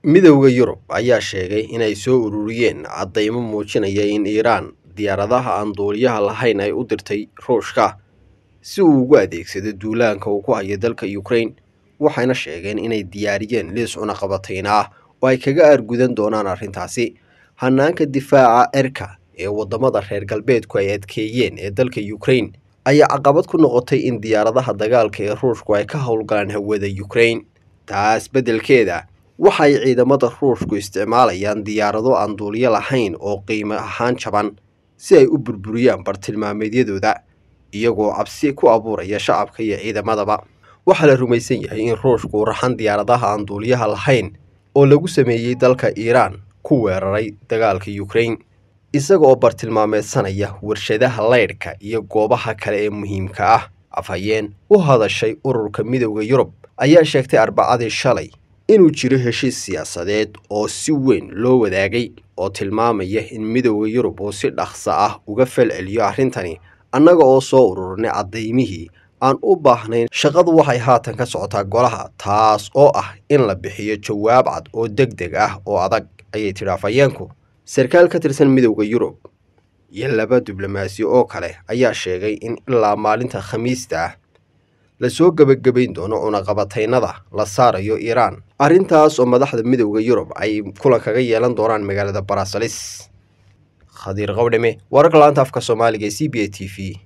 midowda Yurub ayaa sheegay inay soo ururiyeen caddaymo muujinaya in Iiraan diyaaradaha aan duuliyaha lahayn ay u dirtay Ruushka si uu ugu adeegsado duulaanka uu ku hayo dalka Ukraine, waxayna sheegeen inay diyaariyeen liis cunaqabatayn ah oo ay kaga argudan doonaan arrintaasi. Hanaanka difaaca cirka ee wadamada reer galbeedku ay adkeeyeen ee dalka Ukraine ayaa caqabad ku noqotay in diyaaradaha dagaalka ee Ruushku ay ka howlgalaan hawada Ukraine. taas beddelkeeda waxay ciidamada Ruushku isticmaalayaan diyaarado aan duuliye lahayn oo qiimo ahaan jaban si ay u burburiyaan bartilmaameedyadooda, iyagoo cabsi ku abuuraya shacabka iyo ciidamadaba. waxaa la rumaysan yahay in Ruushku uu raxan diyaaradaha aan duuliyaha lahayn oo lagu sameeyey dalka Iiraan ku weeraray dagaalka Ukraine, isaga oo bartilmaameedsanaya warshadaha leydhka iyo goobaha kale ee muhiimka ah. Afhayeen u hadashay ururka midowda Yurub ayaa sheegtay Arbacadii shalay inuu jiro heshiis siyaasadeed oo si weyn loo wadaagay oo tilmaamaya in midowda Yurub uu si dhaqso ah uga falceliyo arrintani. annaga oo soo ururinay caddaymihii aan u baahnayn, shaqadu waxay haatan ka socotaa golaha, taas oo ah in la bixiyo jawaab cad oo degdeg ah oo adag, ayay tidhi afhayeenku. sarkaal ka tirsan midowda Yurub iyo 2 diblomaasi oo kale ayaa sheegay in ilaa maalinta Khamiista ah la soo gabagabayn doono cunaqabataynada la saarayo Iiraan, arrintaas oo madaxda midowda Yurub ay kulan kaga yeelan doonaan magaalada Brussels. Khadiir Qawdame, wararka laanta afka Soomaaliga ee CBA TV.